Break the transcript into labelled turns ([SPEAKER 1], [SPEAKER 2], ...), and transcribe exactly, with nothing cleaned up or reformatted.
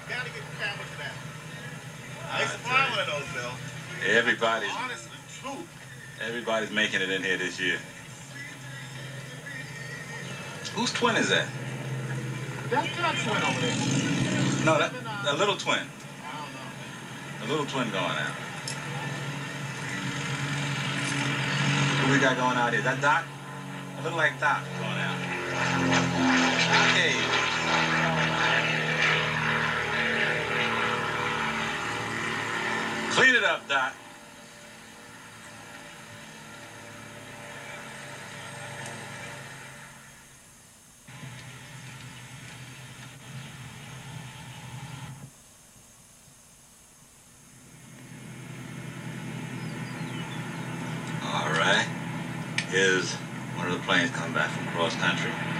[SPEAKER 1] Gotta get the camera to that. I used to fly one of those, Bill.
[SPEAKER 2] Everybody's,
[SPEAKER 1] honestly, true.
[SPEAKER 2] everybody's making it in here this year. Whose twin is that?
[SPEAKER 1] That's that twin over there.
[SPEAKER 2] No, that a little twin.
[SPEAKER 1] I don't know.
[SPEAKER 2] A little twin going out. Who we got going out here? Is that Doc? A little like Doc going out. Okay. Clean it up, Doc. All right. Here's one of the planes coming back from cross country.